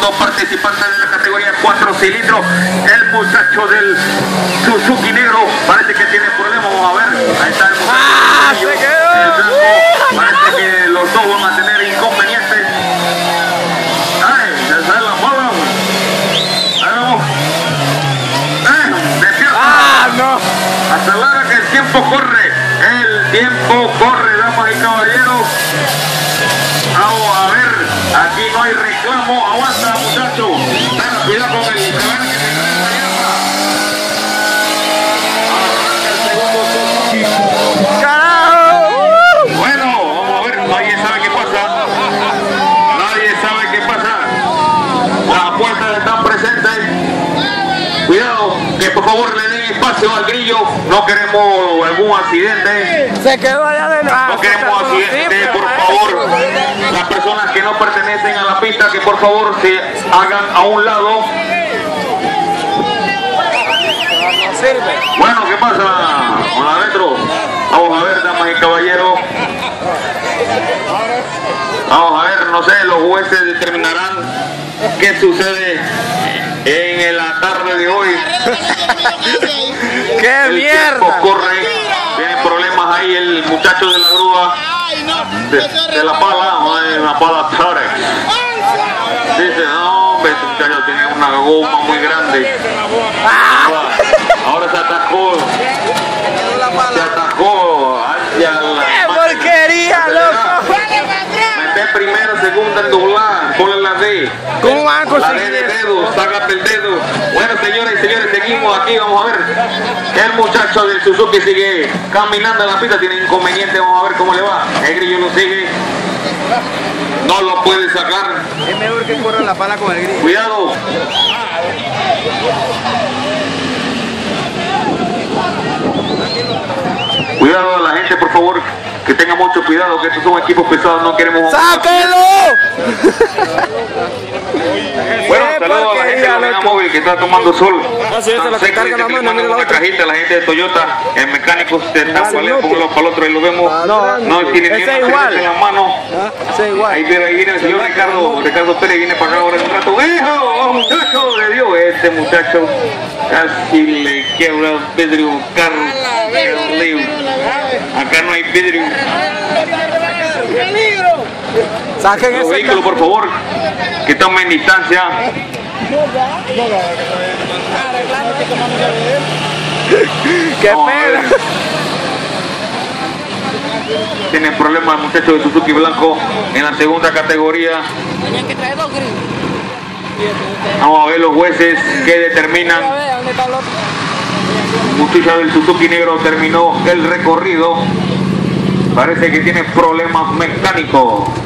segundo participante de la categoría 4 cilindros, el muchacho del Suzuki negro, parece que tiene problemas, vamos a ver, ahí está el muchacho, el blanco, parece que los dos van a tener inconvenientes. Ay, se sale la bola, ahí vamos, despierta, no. acelera que el tiempo corre, damas y caballeros. Vamos a ver, aquí no hay reclamo, aguanta muchacho, cuidado con el caballo que se trae la llama. Arranca el segundo Suzuki. Bueno, vamos a ver, nadie sabe qué pasa, las apuestas están presentes, cuidado, que por favor le den espacio al grillo, no queremos algún accidente. Se quedó allá de nuevo. No queremos accidentes, por favor. Las personas que no pertenecen a la pista, que por favor se hagan a un lado. Bueno, ¿qué pasa con la retro? Vamos a ver, damas y caballeros. Vamos a ver, no sé, los jueces determinarán qué sucede en la tarde de hoy. ¡Qué El mierda! tiempo corre, tiene problemas ahí el muchacho de la grúa, de la pala Tarex. Dice, no, hombre, este muchacho tiene una goma muy grande. Ahora se atajó. ¡Qué porquería, loco! Mete primera, segunda en doblar, ponle la D. ¿Cómo van a La conseguir D de eso? dedo, sácate el dedo. Bueno, señoras y señores, seguimos aquí, vamos a ver. El muchacho del Suzuki sigue caminando en la pista, tiene inconveniente, vamos a ver cómo le va. El grillo lo sigue. No lo puede sacar. Es mejor que corra la pala con el grillo. Cuidado. Cuidado a la gente, por favor, que tenga mucho cuidado, que estos son equipos pesados, no queremos... ¡Sáquenlo! Bueno, saludos a la gente de la Mega Móvil que está tomando sol. Así es, la que carga la mano, mira la una otra. cajita, la gente de Toyota, el mecánico de Tacualé, póngalo para el otro, ahí lo vemos. No tiene ni ese una igual. cerveza en la mano. Sí, igual. Ahí viene el señor Ricardo Pérez, viene para acá ahora en un rato. ¡Hijo! ¡Oh, muchacho! Le dio este muchacho. Casi le quiebra el vidrio, carro. Acá no hay vidrio. Saquen Los ese vehículos, por favor, que tomen distancia. ¡Qué Vamos a ver. pena! Tienen problemas el muchacho de Suzuki blanco en la segunda categoría. Tenían que traer 2 grillos. Vamos a ver los jueces que determinan. ¿Dónde está el otro? El muchacho del Suzuki negro terminó el recorrido. Parece que tiene problemas mecánicos.